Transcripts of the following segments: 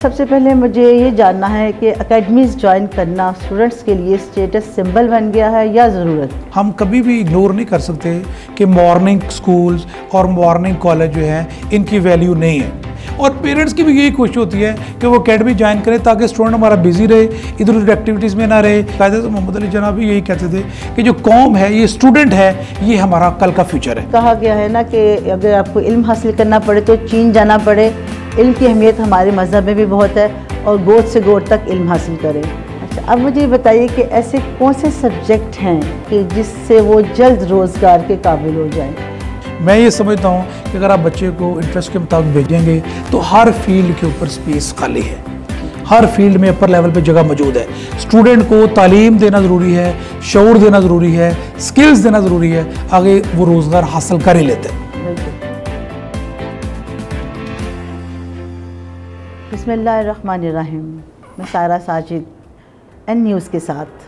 सबसे पहले मुझे ये जानना है कि एकेडमीज़ ज्वाइन करना स्टूडेंट्स के लिए स्टेटस सिंबल बन गया है या ज़रूरत? हम कभी भी इग्नोर नहीं कर सकते कि मॉर्निंग स्कूल्स और मॉर्निंग कॉलेज जो हैं इनकी वैल्यू नहीं है, और पेरेंट्स की भी यही कोशिश होती है कि वो एकेडमी ज्वाइन करें ताकि स्टूडेंट हमारा बिजी रहे, इधर उधर एक्टिविटीज़ में ना रहे। कायदे से मोहम्मद अली जनाब भी यही कहते थे कि जो कौम है, ये स्टूडेंट है, ये हमारा कल का फ्यूचर है। कहा गया है ना कि अगर आपको इल्म हासिल करना पड़े तो चीन जाना पड़े। इल्म की अहमियत हमारे मज़हब में भी बहुत है और गोद से गोद तक इल्म हासिल करें। अच्छा, अब मुझे ये बताइए कि ऐसे कौन से सब्जेक्ट हैं कि जिससे वो जल्द रोज़गार के काबिल हो जाएं? मैं ये समझता हूँ कि अगर आप बच्चे को इंटरेस्ट के मुताबिक भेजेंगे तो हर फील्ड के ऊपर स्पेस खाली है, हर फील्ड में अपर लेवल पे जगह मौजूद है। स्टूडेंट को तालीम देना ज़रूरी है, शऊर देना ज़रूरी है, स्किल्स देना ज़रूरी है, आगे वो रोज़गार हासिल कर ही लेते हैं। बिस्मिल्लाहिर्रहमानिर्रहीम। मैं सायरा साजिद एन न्यूज़ के साथ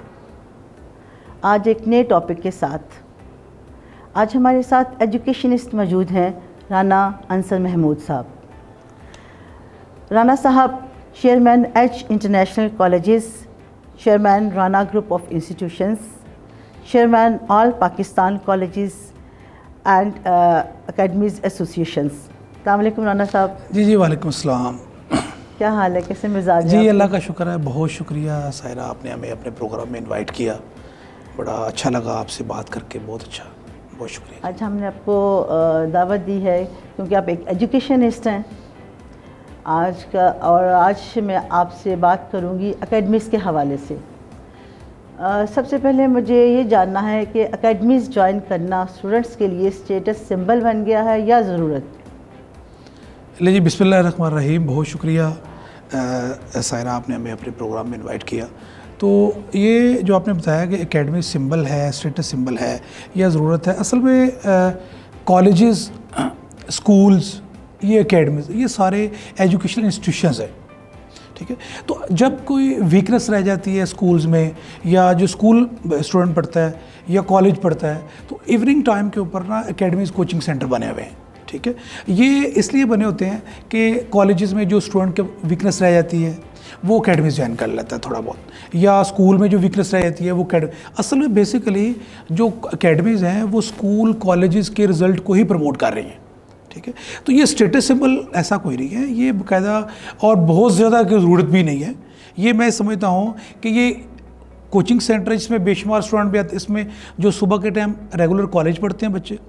आज एक नए टॉपिक के साथ। आज हमारे साथ एजुकेशनिस्ट मौजूद हैं राना अंसर महमूद साहब। राना साहब chairman H international colleges, chairman Rana group of institutions, chairman all Pakistan colleges and academies associations. अस्सलाम वालेकुम राना साहब। जी वालेकुम अस्सलाम। क्या हाल है, कैसे मिजाज है? जी अल्लाह का शुक्र है, बहुत शुक्रिया सायरा, आपने हमें अपने प्रोग्राम में इनवाइट किया, बड़ा अच्छा लगा आपसे बात करके, बहुत अच्छा, बहुत शुक्रिया। आज हमने आपको दावत दी है क्योंकि आप एक एजुकेशनिस्ट हैं आज का, और आज मैं आपसे बात करूंगी एकेडमीज़ के हवाले से। सबसे पहले मुझे ये जानना है कि एकेडमीज़ ज्वाइन करना स्टूडेंट्स के लिए स्टेटस सिंबल बन गया है या ज़रूरत? ले जी, बिस्मिल्लाहिर्रहमानिर्रहीम। बहुत शुक्रिया सायरा, आपने हमें अपने प्रोग्राम में इनवाइट किया। तो ये जो आपने बताया कि एकेडमी सिंबल है, स्टेटस सिंबल है या ज़रूरत है, असल में कॉलेजेस, स्कूल्स, ये एकेडमीज़, ये सारे एजुकेशनल इंस्टीट्यूशंस हैं, ठीक है। तो जब कोई वीकनेस रह जाती है स्कूल्स में, या जो स्कूल स्टूडेंट पढ़ता है या कॉलेज पढ़ता है, तो इवनिंग टाइम के ऊपर ना एकेडमीज़ कोचिंग सेंटर बने हुए हैं, ठीक है। ये इसलिए बने होते हैं कि कॉलेजेस में जो स्टूडेंट के वीकनेस रह जाती है वो एकेडमी ज्वाइन कर लेता है थोड़ा बहुत, या स्कूल में जो वीकनेस रह जाती है वो असल में बेसिकली जो एकेडमीज़ हैं वो स्कूल कॉलेजेस के रिज़ल्ट को ही प्रमोट कर रही हैं, ठीक है। तो ये स्टेटस सिंबल ऐसा कोई नहीं है, ये बाकायदा और बहुत ज़्यादा की ज़रूरत भी नहीं है। ये मैं समझता हूँ कि ये कोचिंग सेंटर जिसमें बेशुमार स्टूडेंट भी आते, इसमें जो सुबह के टाइम रेगुलर कॉलेज पढ़ते हैं बच्चे,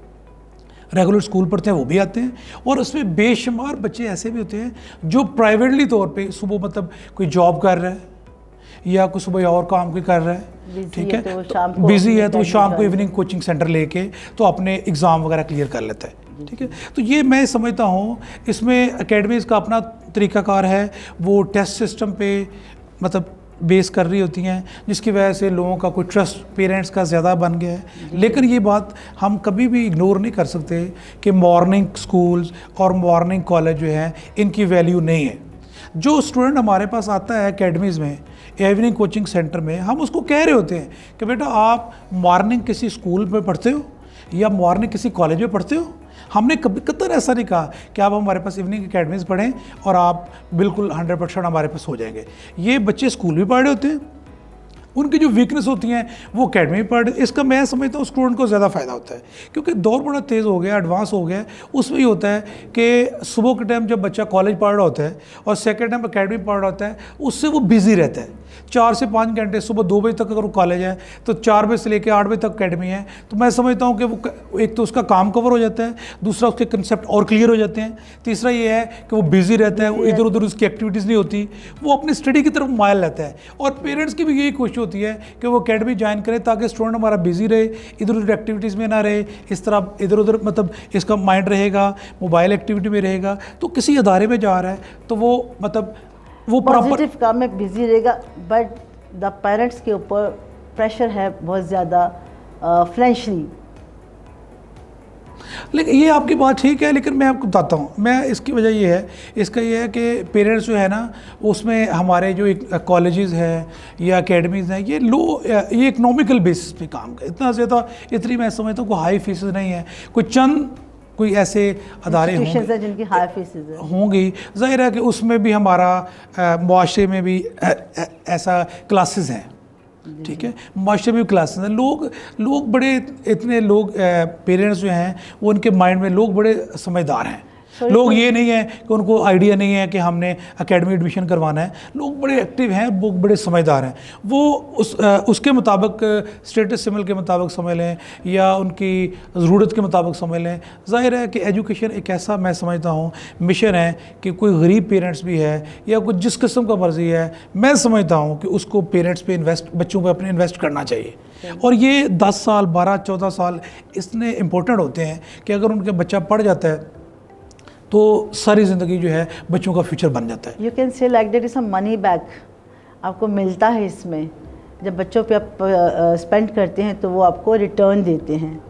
रेगुलर स्कूल पढ़ते हैं, वो भी आते हैं, और उसमें बेशुमार बच्चे ऐसे भी होते हैं जो प्राइवेटली तौर पे सुबह मतलब कोई जॉब कर रहा है या कोई सुबह और काम कोई कर रहा है, ठीक है, बिज़ी है तो शाम को इवनिंग कोचिंग सेंटर लेके तो अपने एग्ज़ाम वगैरह क्लियर कर लेता है, ठीक है। तो ये मैं समझता हूँ इसमें एकेडमीज़ का अपना तरीक़ाकार है, वो टेस्ट सिस्टम पे मतलब बेस कर रही होती हैं, जिसकी वजह से लोगों का कोई ट्रस्ट पेरेंट्स का ज़्यादा बन गया है। लेकिन ये बात हम कभी भी इग्नोर नहीं कर सकते कि मॉर्निंग स्कूल्स और मॉर्निंग कॉलेज जो हैं इनकी वैल्यू नहीं है। जो स्टूडेंट हमारे पास आता है एकेडमीज़ में, इवनिंग कोचिंग सेंटर में, हम उसको कह रहे होते हैं कि बेटा आप मॉर्निंग किसी स्कूल में पढ़ते हो या मॉर्निंग किसी कॉलेज में पढ़ते हो। हमने कभी कतई ऐसा नहीं कहा कि आप हमारे पास इवनिंग एकेडमीज़ पढ़ें और आप बिल्कुल 100% हमारे पास हो जाएंगे। ये बच्चे स्कूल भी पढ़ रहे होते हैं, उनकी जो वीकनेस होती हैं वो एकेडमी में पढ़, इसका मैं समझता हूँ स्टूडेंट को ज़्यादा फ़ायदा होता है, क्योंकि दौर बड़ा तेज़ हो गया, एडवांस हो गया। उसमें ये होता है कि सुबह के टाइम जब बच्चा कॉलेज पढ़ रहा होता है और सेकेंड टाइम एकेडमी पढ़ रहा होता है, उससे वो बिज़ी रहता है। 4 से 5 घंटे, सुबह 2 बजे तक अगर वो कॉलेज है तो 4 बजे से लेकर 8 बजे तक एकेडमी है, तो मैं समझता हूँ कि वो एक तो उसका काम कवर हो जाता है, दूसरा उसके कंसेप्ट और क्लियर हो जाते हैं, तीसरा ये है कि वो बिज़ी रहता है, वो इधर उधर उसकी एक्टिविटीज़ नहीं होती, वो अपनी स्टडी की तरफ मायल रहता है। और पेरेंट्स की भी यही कोशिश होती है कि वो एकेडमी ज्वाइन करें ताकि स्टूडेंट हमारा बिज़ी रहे, इधर उधर एक्टिविटीज़ में ना रहे, इस तरह इधर उधर मतलब इसका माइंड रहेगा, मोबाइल एक्टिविटी में रहेगा। तो किसी अदारे में जा रहा है तो वो मतलब वो पॉजिटिव काम में बिजी रहेगा, बट द पेरेंट्स के ऊपर प्रेशर है बहुत ज़्यादा फाइनेंशियली। लेकिन ये आपकी बात ठीक है, लेकिन मैं आपको बताता हूँ, मैं इसकी वजह ये है, इसका ये है कि पेरेंट्स जो है ना उसमें हमारे जो कॉलेजेस हैं या एकेडमीज़ हैं ये इकनॉमिकल बेसिस पे काम कर, इतना ज़्यादा इतनी मैं समझता हूँ कोई हाई फीस नहीं है। कोई चंद कोई ऐसे अदारे होंगे जिनकी हाई फीसेस होंगी, ज़ाहिर है कि उसमें भी हमारा मुआशरे में भी ऐसा क्लासेस हैं, ठीक है, मुआशरे में भी क्लासेस हैं। लोग बड़े इतने लोग पेरेंट्स जो हैं वो उनके माइंड में लोग बड़े समझदार हैं। लोग ये नहीं है कि उनको आइडिया नहीं है कि हमने एकेडमी एडमिशन करवाना है, लोग बड़े एक्टिव हैं, वो बड़े समझदार हैं। वो उसके मुताबिक स्टेटस सिंबल के मुताबिक समझ लें या उनकी ज़रूरत के मुताबिक समझ लें। ज़ाहिर है कि एजुकेशन एक ऐसा मैं समझता हूँ मिशन है कि कोई गरीब पेरेंट्स भी है या कुछ जिस किस्म का मर्ज़ी है, मैं समझता हूँ कि उसको पेरेंट्स पे बच्चों पर अपने इन्वेस्ट करना चाहिए। और ये 10 साल 12-14 साल इतने इम्पोर्टेंट होते हैं कि अगर उनका बच्चा पढ़ जाता है तो सारी ज़िंदगी जो है बच्चों का फ्यूचर बन जाता है। You can say like that is some money back आपको मिलता है इसमें, जब बच्चों पे आप स्पेंड करते हैं तो वो आपको रिटर्न देते हैं।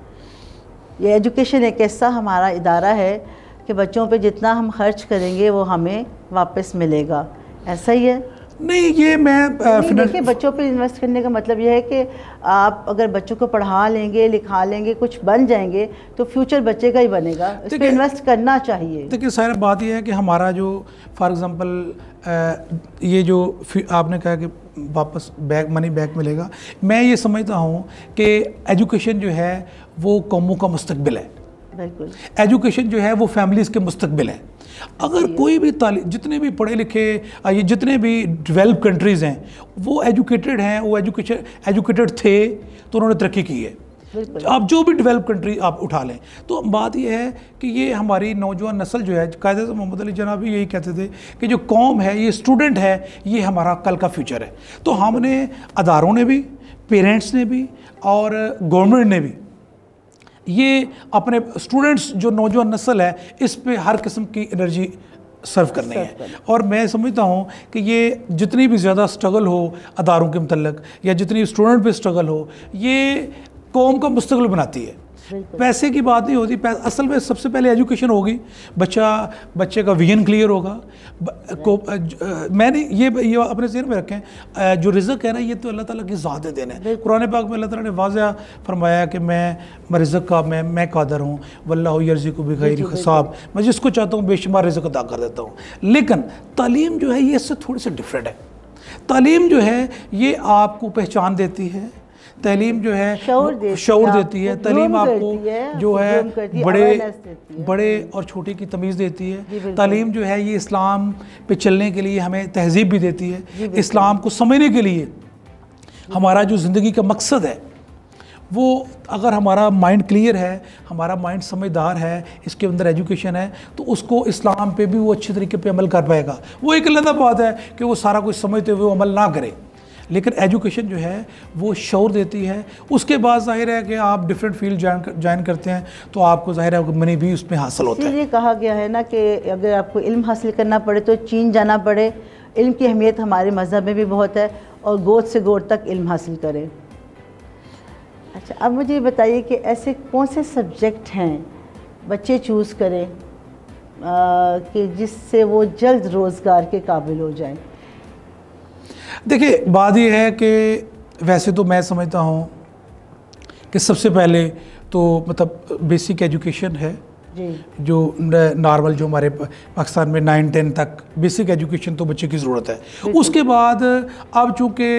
ये एजुकेशन एक ऐसा हमारा इदारा है कि बच्चों पे जितना हम खर्च करेंगे वो हमें वापस मिलेगा, ऐसा ही है? नहीं, ये मैं देखिए, बच्चों पे इन्वेस्ट करने का मतलब यह है कि आप अगर बच्चों को पढ़ा लेंगे, लिखा लेंगे, कुछ बन जाएंगे तो फ्यूचर बच्चे का ही बनेगा, इस पर इन्वेस्ट करना चाहिए। देखिए सारी बात यह है कि हमारा जो फॉर एग्ज़ाम्पल ये जो आपने कहा कि वापस मनी बैक मिलेगा, मैं ये समझता हूँ कि एजुकेशन जो है वो कौमों का मुस्तकबिल है। बिल्कुल, एजुकेशन जो है वो फैमिलीज़ के मुस्तकबिल है। अगर कोई भी जितने भी पढ़े लिखे ये जितने भी डेवलप कंट्रीज़ हैं वो एजुकेटेड हैं, वो एजुकेटेड थे तो उन्होंने तरक्की की है। आप जो भी डेवलप कंट्री आप उठा लें, तो बात यह है कि ये हमारी नौजवान नस्ल जो है, कायदे से मोहम्मद अली जनाब भी यही कहते थे कि जो कौम है, ये स्टूडेंट है, ये हमारा कल का फ्यूचर है। तो हमने अदारों ने भी, पेरेंट्स ने भी और गवर्नमेंट ने भी ये अपने स्टूडेंट्स जो नौजवान नस्ल है इस पे हर किस्म की एनर्जी सर्व करनी है। और मैं समझता हूँ कि ये जितनी भी ज़्यादा स्ट्रगल हो अदारों के मतलब या जितनी स्टूडेंट पे स्ट्रगल हो, ये कौम का मुस्तकबिल बनाती है। पैसे की बात नहीं होती, असल में सबसे पहले एजुकेशन होगी, बच्चे का विजन क्लियर होगा। मैंने ये अपने ज़हन में रखें, जो रिज़्क है ना, ये तो अल्लाह ताला की ज़ात देन है। कुरान पाक में अल्लाह ताला ने वाज़ह फरमाया कि मैं रिज़्क का मैं कादर हूँ, वल्लाहु यर्ज़िक़ु बिग़ैरि हिसाब, मैं जिसको चाहता हूँ बेशुमार रिज़्क अदा कर देता हूँ। लेकिन तालीम जो है ये इससे थोड़ी सी डिफरेंट है। तालीम जो है ये आपको पहचान देती है, तालीम जो है शऊर देती है, तालीम आपको जो है बड़े और छोटे की तमीज़ देती है। तालीम जो है ये इस्लाम पे चलने के लिए हमें तहज़ीब भी देती है। इस्लाम को समझने के लिए हमारा जो ज़िंदगी का मकसद है वो, अगर हमारा माइंड क्लियर है, हमारा माइंड समझदार है, इसके अंदर एजुकेशन है, तो उसको इस्लाम पे भी वो अच्छे तरीके पे अमल कर पाएगा। वो एक अलग बात है कि वो सारा कुछ समझते हुए अमल ना करे, लेकिन एजुकेशन जो है वो शऊर देती है। उसके बाद जाहिर है कि आप डिफरेंट फील्ड ज्वाइन करते हैं तो आपको जाहिर है मनी भी उसमें हासिल होता है। ये कहा गया है ना कि अगर आपको इल्म हासिल करना पड़े तो चीन जाना पड़े। इल्म की अहमियत हमारे मज़हब में भी बहुत है, और गोद से गोद तक इल्म हासिल करें। अच्छा, अब मुझे ये बताइए कि ऐसे कौन से सब्जेक्ट हैं बच्चे चूज़ करें कि जिससे वो जल्द रोज़गार के काबिल हो जाएं? देखिए, बात यह है कि वैसे तो मैं समझता हूँ कि सबसे पहले तो मतलब बेसिक एजुकेशन है जी, जो नॉर्मल जो हमारे पाकिस्तान में 9-10 तक बेसिक एजुकेशन तो बच्चे की ज़रूरत है। उसके बाद अब चूँकि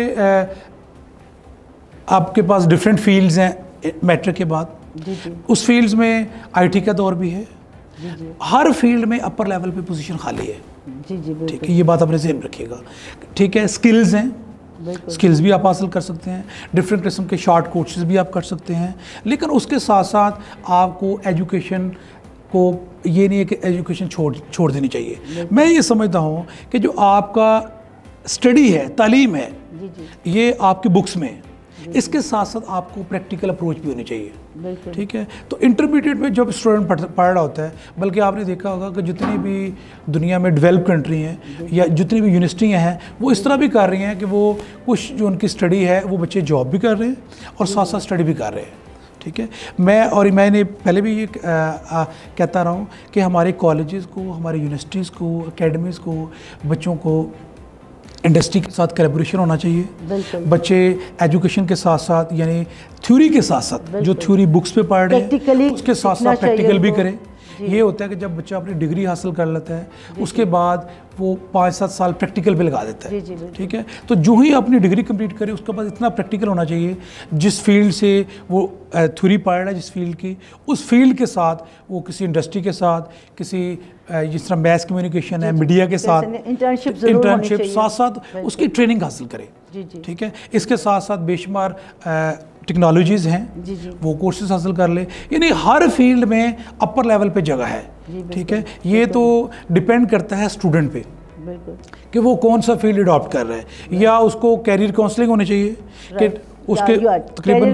आपके पास डिफरेंट फील्ड्स हैं मैट्रिक के बाद, उस फील्ड्स में आईटी का दौर भी है, हर फील्ड में अपर लेवल पे पोजीशन खाली है। ठीक है, ये बात अपने ज़हन में रखिएगा। ठीक है, स्किल्स हैं, स्किल्स भी आप हासिल कर सकते हैं, डिफरेंट किस्म के शॉर्ट कोर्सेज भी आप कर सकते हैं, लेकिन उसके साथ साथ आपको एजुकेशन को ये नहीं है कि एजुकेशन छोड़ देनी चाहिए। मैं ये समझता हूँ कि जो आपका स्टडी है, तालीम है, ये आपकी बुक्स में है, इसके साथ साथ आपको प्रैक्टिकल अप्रोच भी होनी चाहिए। ठीक है, तो इंटरमीडिएट में जब स्टूडेंट पढ़ रहा होता है, बल्कि आपने देखा होगा कि जितनी भी दुनिया में डेवलप कंट्री हैं या जितनी भी यूनिवर्सिटियाँ हैं वो इस तरह भी कर रही हैं कि वो कुछ जो उनकी स्टडी है वो बच्चे जॉब भी कर रहे हैं और साथ साथ स्टडी भी कर रहे हैं। ठीक है, मैंने पहले भी ये कहता रहा हूँ कि हमारे कॉलेजेस को, हमारे यूनिवर्सिटीज़ को, एकेडमीज़ को, बच्चों को इंडस्ट्री के साथ कोलैबोरेशन होना चाहिए। बच्चे एजुकेशन के साथ साथ यानी थ्योरी के साथ साथ जो थ्योरी बुक्स पे पढ़ रहे हैं उसके साथ साथ प्रैक्टिकल भी करें। ये होता है कि जब बच्चा अपनी डिग्री हासिल कर लेता है उसके बाद वो 5-7 साल प्रैक्टिकल पे लगा देता है। ठीक है, तो जो ही अपनी डिग्री कंप्लीट करे उसके बाद इतना प्रैक्टिकल होना चाहिए, जिस फील्ड से वो थ्योरी पढ़ रहा है, जिस फील्ड की, उस फील्ड के साथ वो किसी इंडस्ट्री के साथ, किसी जिस तरह मैस कम्युनिकेशन है, मीडिया के साथ इंटर्नशिप साथ साथ उसकी ट्रेनिंग हासिल करे। ठीक है, इसके साथ साथ बेशुमार टेक्नोलॉजीज़ हैं वो कोर्सेज हासिल कर ले, यानी हर फील्ड में अपर लेवल पे जगह है। ठीक है, ये तो डिपेंड करता है स्टूडेंट पे कि वो कौन सा फील्ड अडॉप्ट कर रहा है, या उसको कैरियर काउंसलिंग होनी चाहिए कि उसके तकरीबन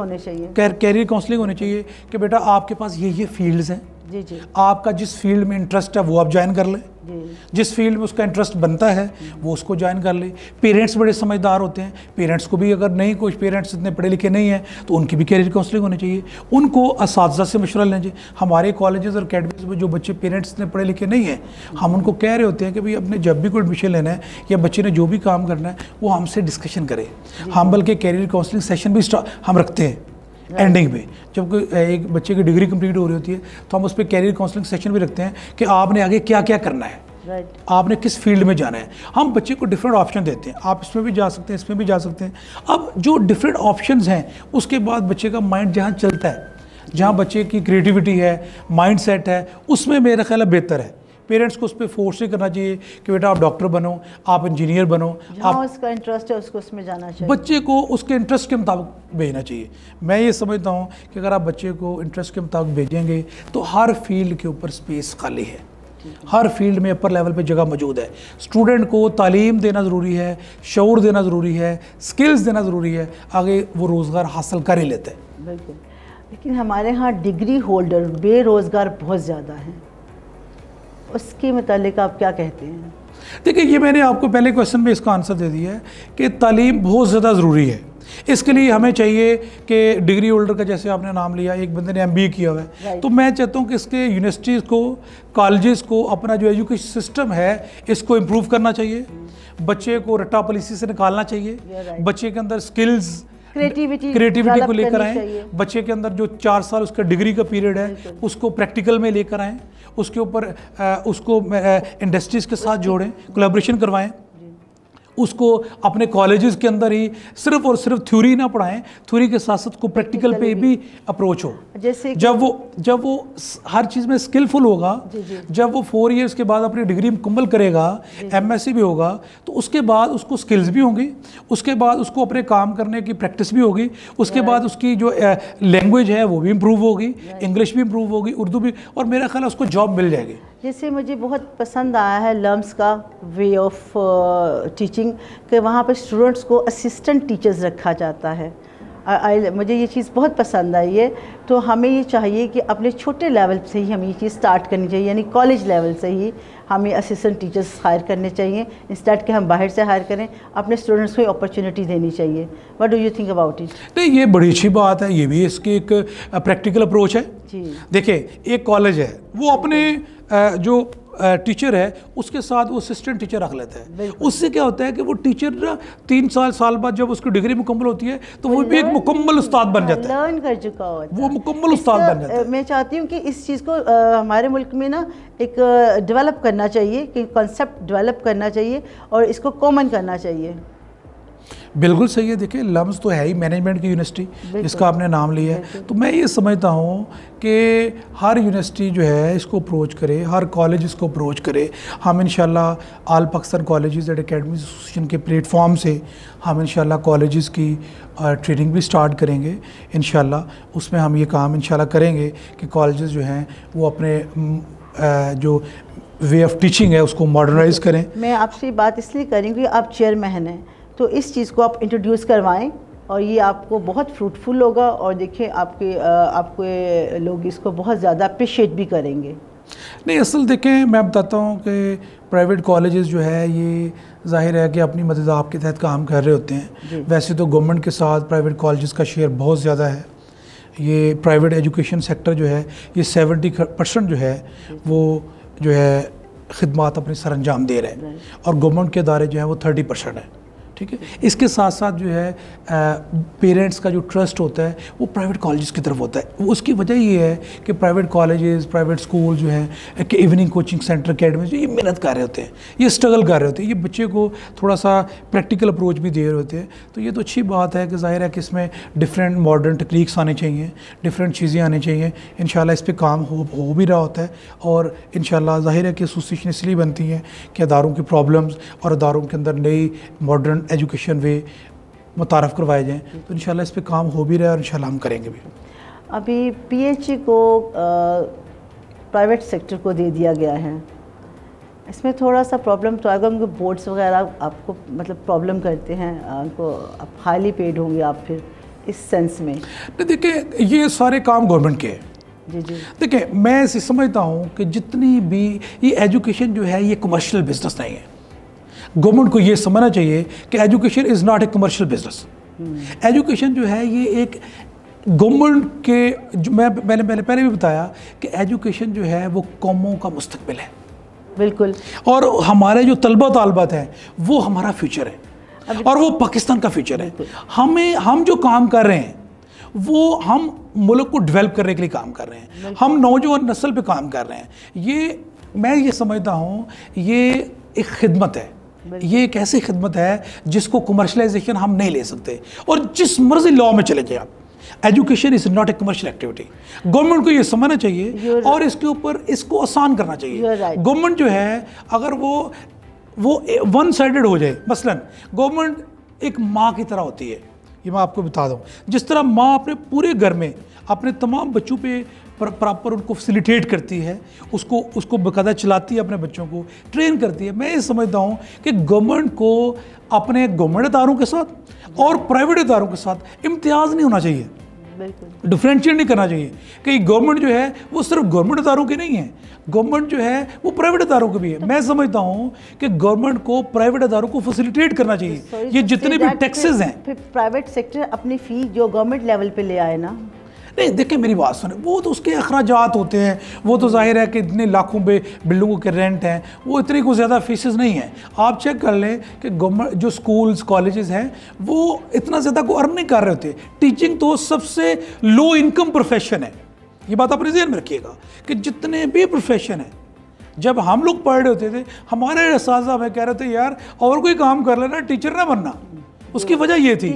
कैरियर काउंसलिंग होनी चाहिए कि बेटा आपके पास ये फील्ड्स हैं, आपका जिस फील्ड में इंटरेस्ट है वो आप ज्वाइन कर लें, जिस फील्ड में उसका इंटरेस्ट बनता है वो उसको ज्वाइन कर ले। पेरेंट्स बड़े समझदार होते हैं, पेरेंट्स को भी अगर नहीं, कुछ पेरेंट्स इतने पढ़े लिखे नहीं हैं तो उनकी भी कैरियर काउंसलिंग होनी चाहिए, उनको असातिज़ा से मशवरा लेना चाहिए। हमारे कॉलेजेस और अकेडमीज में जो बच्चे पेरेंट्स इतने पढ़े लिखे नहीं हैं, हम उनको कह रहे होते हैं कि भाई अपने जब भी कोई एडमिशन लेना है या बच्चे ने जो भी काम करना है वो हमसे डिस्कशन करें। हम बल्कि कैरियर काउंसलिंग सेशन भी हम रखते हैं एंडिंग में, जब एक बच्चे की डिग्री कंप्लीट हो रही होती है तो हम उस पर कैरियर काउंसलिंग सेशन भी रखते हैं कि आपने आगे क्या क्या करना है, आपने किस फील्ड में जाना है। हम बच्चे को डिफरेंट ऑप्शन देते हैं, आप इसमें भी जा सकते हैं, इसमें भी जा सकते हैं। अब जो डिफरेंट ऑप्शंस हैं उसके बाद बच्चे का माइंड जहाँ चलता है, जहाँ बच्चे की क्रिएटिविटी है, माइंड सेट है, उसमें मेरा ख्याल है बेहतर है। पेरेंट्स को उस पर फोर्स नहीं करना चाहिए कि बेटा आप डॉक्टर बनो, आप इंजीनियर बनो, आप उसका इंटरेस्ट है उसको उसमें जाना चाहिए। बच्चे को उसके इंटरेस्ट के मुताबिक भेजना चाहिए। मैं ये समझता हूँ कि अगर आप बच्चे को इंटरेस्ट के मुताबिक भेजेंगे तो हर फील्ड के ऊपर स्पेस खाली है, हर फील्ड में अपर लेवल पे जगह मौजूद है। स्टूडेंट को तालीम देना ज़रूरी है, शऊर देना ज़रूरी है, स्किल्स देना ज़रूरी है, आगे वो रोज़गार हासिल कर ही लेते हैं। बिल्कुल, लेकिन हमारे यहाँ डिग्री होल्डर बेरोज़गार बहुत ज़्यादा हैं, उसके मुतालिक आप क्या कहते हैं? देखिए, ये मैंने आपको पहले क्वेश्चन में इसका आंसर दे दिया है कि तालीम बहुत ज़्यादा ज़रूरी है। इसके लिए हमें चाहिए कि डिग्री होल्डर का, जैसे आपने नाम लिया, एक बंदे ने MBA किया हुआ है, तो मैं चाहता हूँ कि इसके यूनिवर्सिटीज़ को, कॉलेजेस को अपना जो एजुकेशन सिस्टम है इसको इम्प्रूव करना चाहिए, बच्चे को रट्टा पॉलिसी से निकालना चाहिए, बच्चे के अंदर स्किल्स क्रिएटिविटी को लेकर आएँ, बच्चे के अंदर जो 4 साल उसका डिग्री का पीरियड है उसको प्रैक्टिकल में लेकर आएँ, उसके ऊपर उसको इंडस्ट्रीज़ के साथ जोड़ें, कोलैबोरेशन करवाएं, उसको अपने कॉलेजेस के अंदर ही सिर्फ और सिर्फ थ्योरी ना पढ़ाएं, थ्योरी के साथ साथ को प्रैक्टिकल पे भी अप्रोच हो। जैसे जब वो हर चीज़ में स्किलफुल होगा, जब वो 4 इयर्स के बाद अपनी डिग्री मुकम्मल करेगा, MSc भी होगा, तो उसके बाद उसको स्किल्स भी होंगी, उसके बाद उसको अपने काम करने की प्रैक्टिस भी होगी, उसके बाद उसकी जो लैंग्वेज है वो भी इम्प्रूव होगी, इंग्लिश भी इम्प्रूव होगी, उर्दू भी, और मेरा ख्याल है उसको जॉब मिल जाएगी। जैसे मुझे बहुत पसंद आया है लम्स का वे ऑफ टीचिंग, कि वहाँ पर स्टूडेंट्स को असिस्टेंट टीचर्स रखा जाता है। मुझे ये चीज़ बहुत पसंद आई है। तो हमें ये चाहिए कि अपने छोटे लेवल से ही हमें ये चीज़ स्टार्ट करनी चाहिए, यानी कॉलेज लेवल से ही हमें असिस्टेंट टीचर्स हायर करने चाहिए, इंस्टेड के हम बाहर से हायर करें। अपने स्टूडेंट्स को अपॉर्चुनिटी देनी चाहिए। What do you think about it? नहीं, ये बड़ी अच्छी बात है, ये भी इसकी एक प्रैक्टिकल अप्रोच है। देखिए, एक कॉलेज है, वो अपने जो टीचर है उसके साथ वो असिस्टेंट टीचर रख लेता है। उससे क्या होता है कि वो टीचर ना 3 साल बाद जब उसकी डिग्री मुकम्मल होती है तो वो भी एक मुकम्मल उस्ताद बन जाता है, लर्न कर चुका होता है, वो मुकम्मल उस्ताद बन जाता है। मैं चाहती हूँ कि इस चीज़ को हमारे मुल्क में ना एक डेवलप करना चाहिए, कि कॉन्सेप्ट डेवलप करना चाहिए और इसको कॉमन करना चाहिए। बिल्कुल सही है। देखिए, लम्स तो है ही मैनेजमेंट की यूनिवर्सिटी, जिसका आपने नाम लिया है, तो मैं ये समझता हूँ कि हर यूनिवर्सिटी जो है इसको अप्रोच करे, हर कॉलेज इसको अप्रोच करे। हम इंशाल्लाह all Pakistan colleges and academies association के प्लेटफॉर्म से हम इंशाल्लाह कॉलेजेस की ट्रेनिंग भी स्टार्ट करेंगे। इंशाल्लाह उसमें हम ये काम इंशाल्लाह करेंगे कि कॉलेजेस जो हैं वो अपने जो वे ऑफ टीचिंग है उसको मॉडर्नाइज करें। मैं आपसे बात इसलिए करेंगी, आप चेयरमैन हैं, तो इस चीज़ को आप इंट्रोड्यूस करवाएं और ये आपको बहुत फ्रूटफुल होगा, और देखिए आपके लोग इसको बहुत ज़्यादा अप्रिशिएट भी करेंगे। नहीं, असल देखें, मैं बताता हूँ कि प्राइवेट कॉलेजेस जो है ये जाहिर है कि अपनी मदद आपके तहत काम कर रहे होते हैं। वैसे तो गवर्नमेंट के साथ प्राइवेट कॉलेजेस का शेयर बहुत ज़्यादा है। ये प्राइवेट एजुकेशन सेक्टर जो है ये 70% जो है वो जो है खिदमात अपनी सर अंजाम दे रहे हैं, और गवर्नमेंट के अदारे जो हैं वो 30% है। ठीक है। इसके साथ साथ जो है पेरेंट्स का जो ट्रस्ट होता है वो प्राइवेट कॉलेजेस की तरफ होता है। उसकी वजह ये है कि प्राइवेट कॉलेजेस, प्राइवेट स्कूल जो है कि इवनिंग कोचिंग सेंटर, अकेडमी, ये मेहनत कर रहे होते हैं, ये स्ट्रगल कर रहे होते हैं, ये बच्चे को थोड़ा सा प्रैक्टिकल अप्रोच भी दे रहे होते हैं। तो ये तो अच्छी बात है कि ज़ाहिर है कि इसमें डिफरेंट मॉडर्न टेक्निक्स आने चाहिए, डिफरेंट चीज़ें आनी चाहिए। इंशाल्लाह इस पर काम हो भी रहा होता है और इंशाल्लाह ज़ाहिर है कि एसोसिएशन इसलिए बनती है कि अदारों की प्रॉब्लम्स और अदारों के अंदर नई मॉडर्न एजुकेशन वे मुतारफ़ करवाए जाएँ। तो इंशाल्लाह इस पे काम हो भी रहा है और इंशाल्लाह हम करेंगे भी। अभी पीएचई को प्राइवेट सेक्टर को दे दिया गया है, इसमें थोड़ा सा प्रॉब्लम तो आएगा, उनके बोर्ड्स वगैरह आपको मतलब प्रॉब्लम करते हैं, उनको आप हाईली पेड होंगे आप फिर इस सेंस में? देखिए ये सारे काम गवर्नमेंट के हैं। जी जी। देखिए मैं इसे समझता हूँ कि जितनी भी ये एजुकेशन जो है ये कमर्शियल बिजनेस नहीं है। गवर्नमेंट को ये समझना चाहिए कि education is not a commercial business. Education जो है ये एक गवर्नमेंट के जो मैंने पहले भी बताया कि एजुकेशन जो है वो कौमों का मुस्तकबिल है। बिल्कुल। और हमारे जो तलबा तालबात हैं वो हमारा फ्यूचर है और वो पाकिस्तान का फ्यूचर है। हम जो काम कर रहे हैं वो हम मुल्क को डेवलप करने के लिए काम कर रहे हैं, हम नौजवान नस्ल पे काम कर रहे हैं। ये मैं ये समझता हूँ ये एक खिदमत है, ये एक ऐसी खिदमत है जिसको कमर्शलाइजेशन हम नहीं ले सकते। और जिस मर्जी लॉ में चले जाए आप, education is not a commercial activity. Government को ये समझना चाहिए और इसके ऊपर इसको आसान करना चाहिए। गवर्नमेंट जो है अगर वो वन साइडेड हो जाए, मसलन गवर्नमेंट एक माँ की तरह होती है, ये मैं आपको बता दूं। जिस तरह माँ अपने पूरे घर में अपने तमाम बच्चों पे प्रॉपर उनको फैसिलिटेट करती है, उसको बाकायदा चलाती है, अपने बच्चों को ट्रेन करती है। मैं ये समझता हूँ कि गवर्नमेंट को अपने गवर्नमेंट इदारों के साथ और प्राइवेट इदारों के साथ इम्तियाज़ नहीं होना चाहिए, डिफ्रेंशिएट नहीं करना चाहिए कि गवर्नमेंट जो है वो सिर्फ गवर्नमेंट इदारों की नहीं है, गवर्नमेंट जो है वो प्राइवेट इदारों की भी है। मैं समझता हूँ कि गवर्नमेंट को प्राइवेट इदारों को फैसिलिटेट करना चाहिए। ये जितने भी टैक्सेस हैं, फिर प्राइवेट सेक्टर अपनी फ़ी जो गवर्नमेंट लेवल पे ले आए ना। नहीं देखिए मेरी बात सुने, वो तो उसके अखराजात होते हैं, वो तो जाहिर है कि इतने लाखों पे बिल्डिंगों के रेंट हैं, वो इतनी कुछ ज़्यादा फीसेस नहीं हैं। आप चेक कर लें कि गवर्नमेंट जो स्कूल्स कॉलेजेस हैं वो इतना ज़्यादा को अर्न नहीं कर रहे होते। टीचिंग तो सबसे लो इनकम प्रोफेशन है, ये बात अपने ज़हन में रखिएगा कि जितने भी प्रोफेशन हैं, जब हम लोग पढ़ रहे होते थे हमारे असातिज़ा हमें कह रहे थे यार और कोई काम कर लेना, टीचर ना बनना। उसकी वजह ये थी,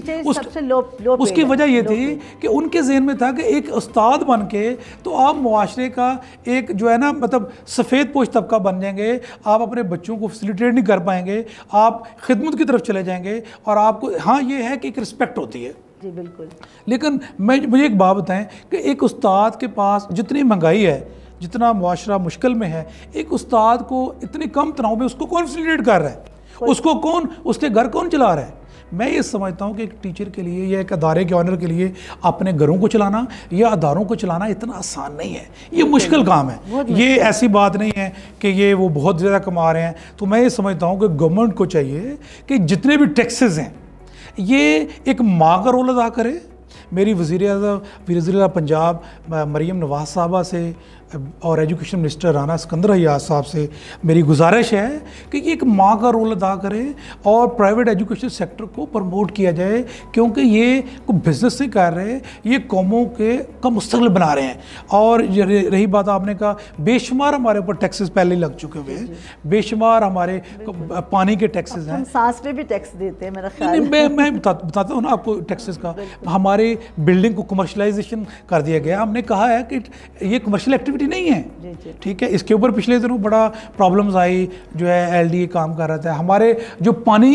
उसकी वजह ये थी कि उनके जहन में था कि एक उस्ताद बन के तो आप मुआशरे का एक जो है ना मतलब सफ़ेद पोश तबका बन जाएंगे, आप अपने बच्चों को फैसिलिटेट नहीं कर पाएंगे, आप खिदमत की तरफ चले जाएंगे और आपको हाँ ये है कि एक रिस्पेक्ट होती है। जी बिल्कुल। लेकिन मुझे एक बात बताएं कि एक उस्ताद के पास जितनी महंगाई है, जितना मुआशरा मुश्किल में है, एक उस्ताद को इतनी कम तनाव में उसको कौन फैसिलिटेट कर रहा है, उसको कौन, उसके घर कौन चला रहा है? मैं ये समझता हूँ कि एक टीचर के लिए या एक अदारे के ऑनर के लिए अपने घरों को चलाना या अदारों को चलाना इतना आसान नहीं है, ये मुश्किल काम है। ये ऐसी बात नहीं है कि ये वो बहुत ज़्यादा कमा रहे हैं। तो मैं ये समझता हूँ कि गवर्नमेंट को चाहिए कि जितने भी टैक्सेस हैं ये एक माँ का रोल अदा करे। मेरी वज़ीर पंजाब मरीम नवाज़ साहबा से और एजुकेशन मिनिस्टर राना सिकंदर हयात साहब से मेरी गुजारिश है कि ये एक माँ का रोल अदा करें और प्राइवेट एजुकेशन सेक्टर को प्रमोट किया जाए, क्योंकि ये कोई बिज़नेस नहीं कर रहे, ये कौमों का मुस्तकबिल बना रहे हैं। और रही बात आपने कहा, बेशुमार हमारे ऊपर टैक्सेस पहले लग चुके हुए हैं, बेशुमार हमारे पानी के टैक्सेस हैं, सांस पे भी टैक्स देते हैं मेरा ख्याल। मैं बताता हूँ ना आपको टैक्सेस का। हमारी बिल्डिंग को कमर्शलाइजेशन कर दिया गया, हमने कहा है कि ये कमर्शियल एक्टिविटी नहीं है, ठीक है। इसके ऊपर पिछले दिनों बड़ा प्रॉब्लम्स आई, जो है एलडीए काम कर रहा था। हमारे जो पानी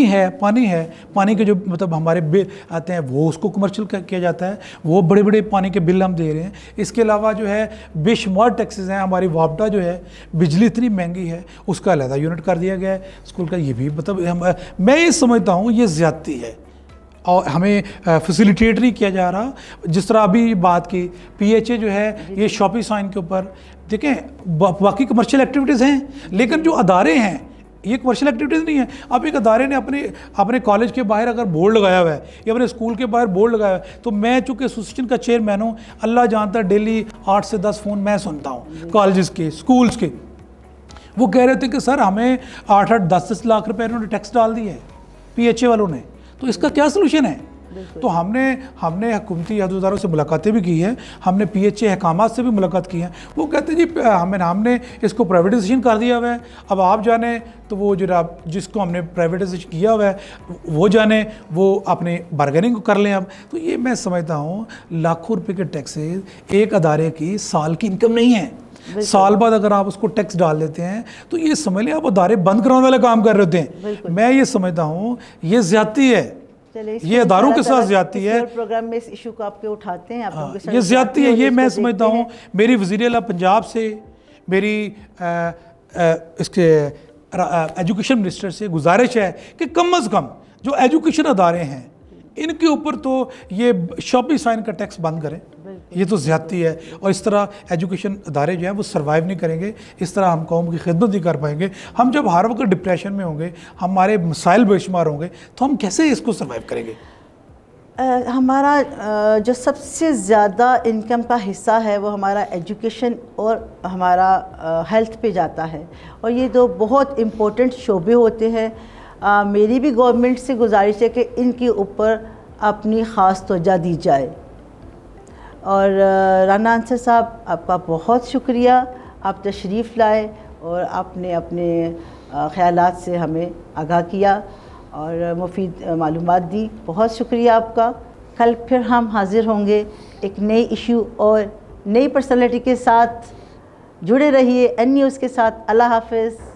के जो मतलब हमारे बिल आते हैं वो उसको कमर्शियल किया जाता है, वो बड़े बड़े पानी के बिल हम दे रहे हैं। इसके अलावा जो है बेशुमार टैक्सेस हैं, हमारी वापडा जो है बिजली इतनी महंगी है उसका अलहदा यूनिट कर दिया गया है स्कूल का। ये भी मतलब मैं ये समझता हूँ ये ज़्यादती है और हमें फैसिलिटेट नहीं किया जा रहा। जिस तरह अभी बात की पीएचए जो है ये शॉपिंग साइन के ऊपर, देखें बाकी कमर्शियल एक्टिविटीज़ हैं, लेकिन जो अदारे हैं ये कमर्शियल एक्टिविटीज़ नहीं है। अब एक अदारे ने अपने कॉलेज के बाहर अगर बोर्ड लगाया हुआ है या अपने स्कूल के बाहर बोर्ड लगाया हुआ है, तो मैं चूँकि एसोसिएशन का चेयरमैन हूँ, अल्लाह जानता डेली 8 से 10 फ़ोन मैं सुनता हूँ कॉलेज़ के, स्कूल्स के। वो कह रहे थे कि सर हमें 8-8, 10-10 लाख रुपए इन्होंने टैक्स डाल दिए है पीएचए वालों ने। तो इसका क्या सोल्यूशन है? तो हमने हुकूमती अहदेदारों से मुलाकातें भी की हैं, हमने PHA हकामात से भी मुलाकात की है। वो कहते हैं जी हमने इसको प्राइवेटाइजेशन कर दिया हुआ है, अब आप जाने तो वो जरा जिसको हमने प्राइवेटाइजेशन किया हुआ है वो जाने, वो अपने बारगेनिंग कर लें। अब तो ये मैं समझता हूँ लाखों रुपए के टैक्सेस एक अदारे की साल की इनकम नहीं है। साल बाद अगर आप उसको टैक्स डाल देते हैं तो ये समझ लें आप अदारे बंद कराने वाले काम कर रहे होते हैं। मैं ये समझता हूँ ये ज्यादती है, ये अदारों के साथ ज्यादती है। प्रोग्राम में इस इशू को आपके उठाते हैं, आप ये ज्यादती है। ये मैं समझता हूँ मेरी वज़ीर आला पंजाब से, मेरी इसके एजुकेशन मिनिस्टर से गुजारिश है कि कम अज़ कम जो एजुकेशन अदारे हैं इनके ऊपर तो ये शॉपी साइन का टैक्स बंद करें। ये तो ज़्यादती है, और इस तरह एजुकेशन अदारे जो हैं वो सर्वाइव नहीं करेंगे, इस तरह हम कौम की खिदमत नहीं कर पाएंगे। हम जब हर वक्त डिप्रेशन में होंगे, हमारे मसाइल बेशुमार होंगे, तो हम कैसे इसको सर्वाइव करेंगे? हमारा जो सबसे ज़्यादा इनकम का हिस्सा है वो हमारा एजुकेशन और हमारा हेल्थ पे जाता है, और ये दो बहुत इम्पोर्टेंट शोबे होते हैं। मेरी भी गवर्नमेंट से गुजारिश है कि इनके ऊपर अपनी ख़ास तवज्जो दी जाए। और राना अंसर साहब, आपका बहुत शुक्रिया, आप तशरीफ़ लाए और आपने अपने ख़यालात से हमें आगाह किया और मुफीद मालूमात दी। बहुत शुक्रिया आपका। कल फिर हम हाज़िर होंगे एक नई इशू और नई पर्सनैलिटी के साथ। जुड़े रहिए एन न्यूज़ के साथ। अल्लाह हाफ़िज़।